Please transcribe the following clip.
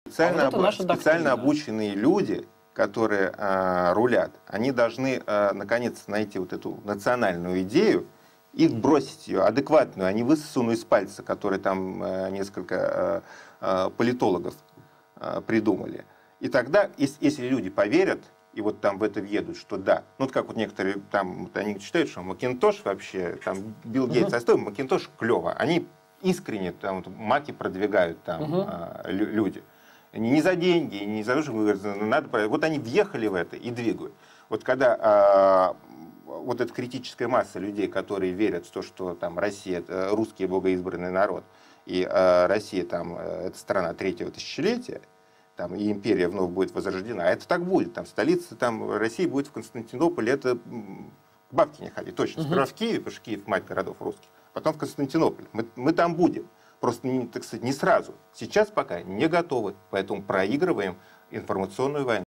Специально обученные люди, которые рулят, они должны наконец найти вот эту национальную идею, их бросить ее, адекватную, а не высосанную из пальца, которую там несколько политологов придумали. И тогда, если люди поверят, и вот там в это въедут, что да, ну вот как вот некоторые там, вот они считают, что Макинтош вообще, там Билл Гейтс оставил, Макинтош клево, они искренне там вот, маки продвигают там люди. Не за деньги, не за то, что надо, вот они въехали в это и двигают. Вот когда вот эта критическая масса людей, которые верят в то, что там Россия, это русский богоизбранный народ, и Россия там это страна третьего тысячелетия, там, и империя вновь будет возрождена. А это так будет. Там, столица там, России будет в Константинополе. Это к бабке не ходи. Точно. Сперва в Киеве, потому что Киев мать городов русских. Потом в Константинополь. Мы там будем. Просто, так сказать, не сразу. Сейчас пока не готовы. Поэтому проигрываем информационную войну.